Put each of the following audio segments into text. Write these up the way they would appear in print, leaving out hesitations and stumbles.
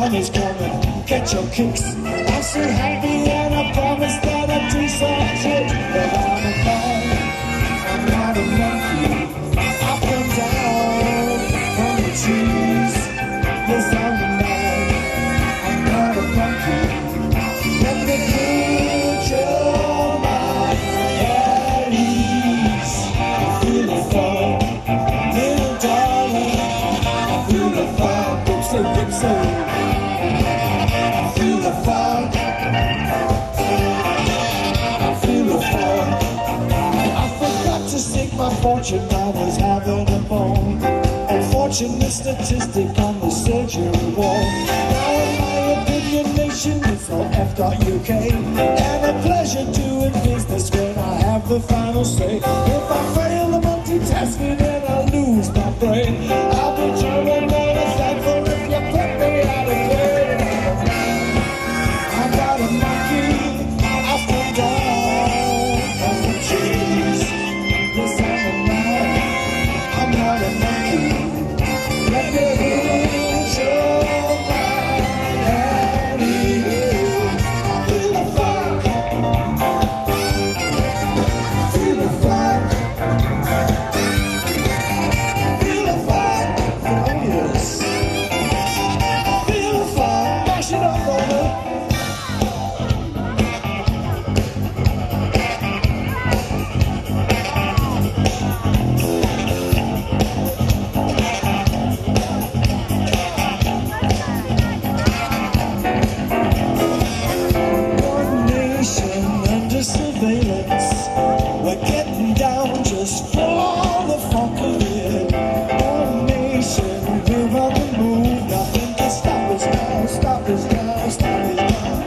time is coming, get your kicks. I'm so happy and I promise that I'll do some shit. But I'm a man, I'm not a monkey. I come down from the trees. Yes, I'm a man, I'm not a monkey. Let me put your mind at ease. Feel the fun, little darling. Feel the fun, Dixie. Feel the fun. I feel the fun. I forgot to sing my fortune. I was having a bone. Unfortunate statistic on the surgery wall. Now in my opinion nation, it's all F.UK. And a pleasure doing business when I have the final say. If I fail the multitasking, then I lose my brain. I'll be German and a thankful if you put me out of bed. I got a monkey, I come down from the trees. Yes, I'm a man, I'm not a monkey. Let me hit your mind and ease. Feel the fun, feel the fun, feel the fun. Oh yes, feel the fun. Mash it up, brother. Surveillance, we're getting down just for the funk of it. One nation, we're on the move. Nothing can stop us now, stop us now, stop us now.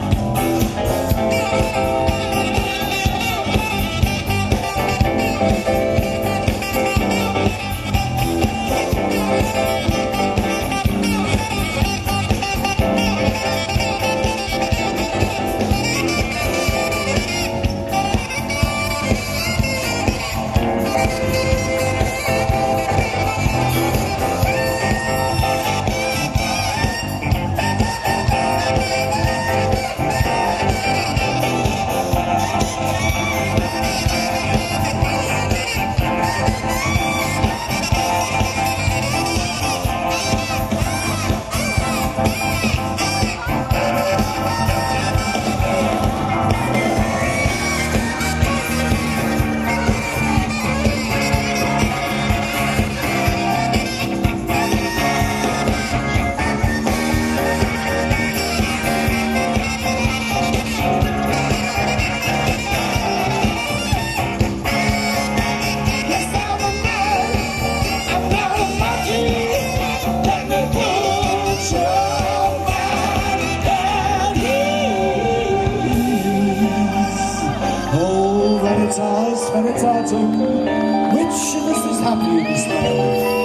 When it's hard, which of us is happy this night?